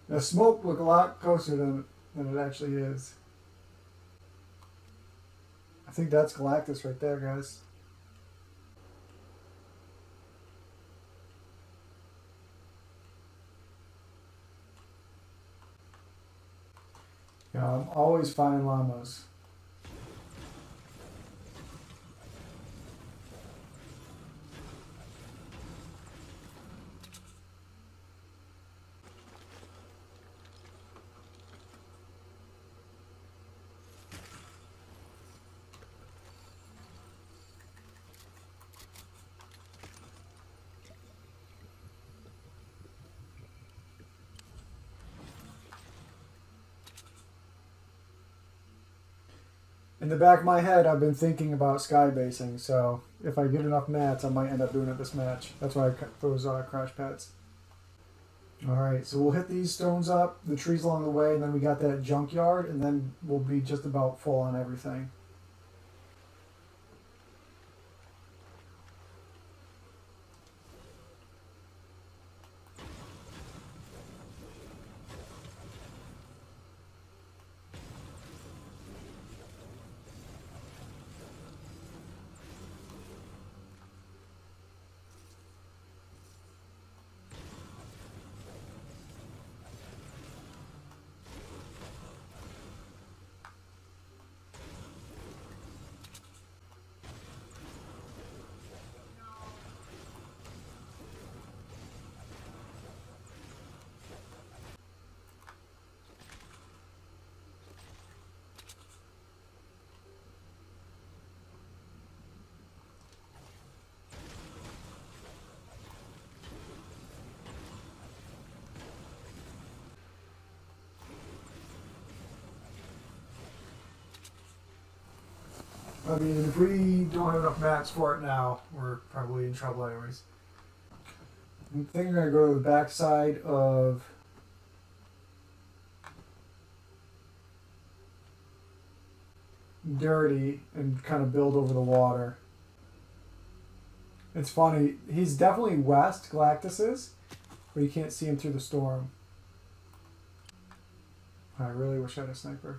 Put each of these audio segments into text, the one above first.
The smoke look a lot closer than it actually is. I think that's Galactus right there, guys. Yeah, I'm always finding llamas. In the back of my head, I've been thinking about skybasing, so if I get enough mats, I might end up doing it this match. That's why I cut those crash pads. Alright, so we'll hit these stones up, the trees along the way, and then we got that junkyard, and then we'll be just about full on everything. I mean, if we don't have enough mats for it now, we're probably in trouble anyways. I think I'm going to go to the backside of Dirty and kind of build over the water. It's funny, he's definitely west, Galactus is, but you can't see him through the storm. I really wish I had a sniper.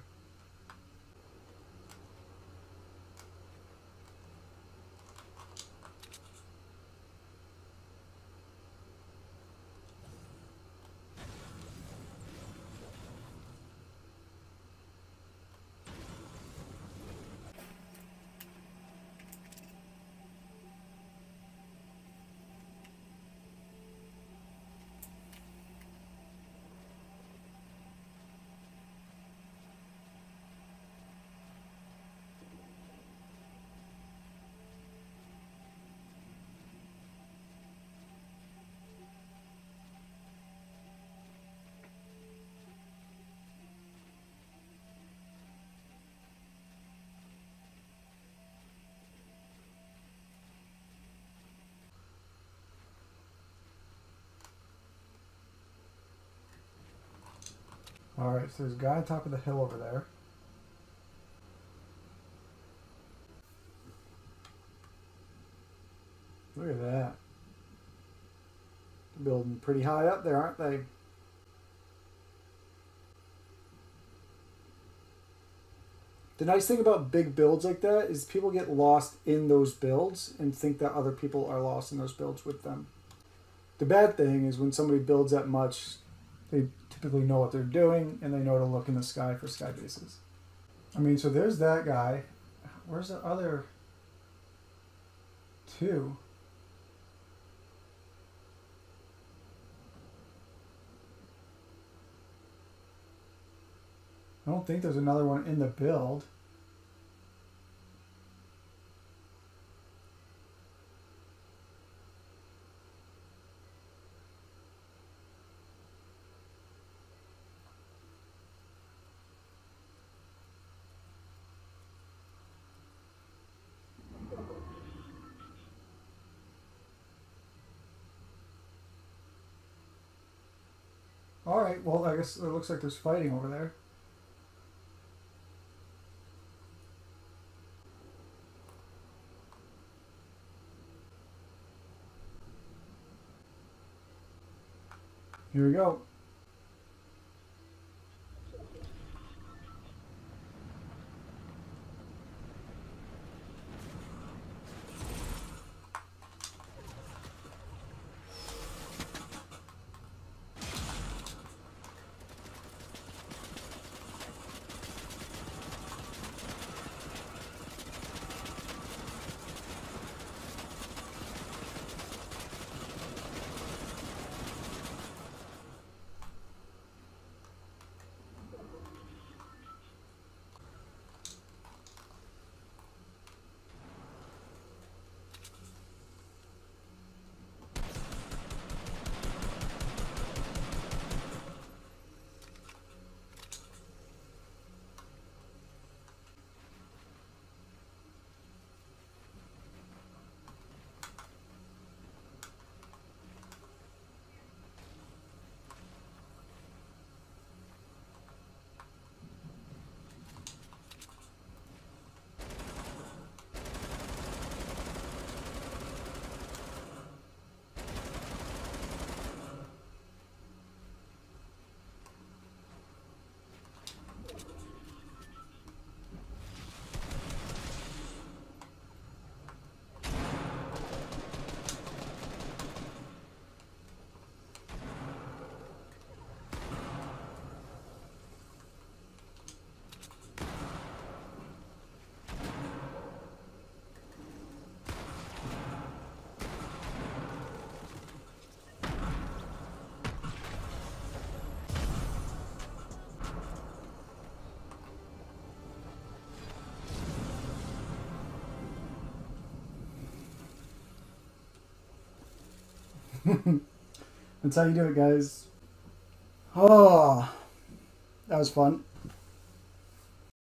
Alright, so there's a guy on top of the hill over there. Look at that. They're building pretty high up there, aren't they? The nice thing about big builds like that is people get lost in those builds and think that other people are lost in those builds with them. The bad thing is when somebody builds that much, they typically know what they're doing and they know to look in the sky for sky bases. I mean, so there's that guy. Where's the other two? I don't think there's another one in the build. Alright, well, I guess it looks like there's fighting over there. Here we go. That's how you do it, guys. Oh, that was fun.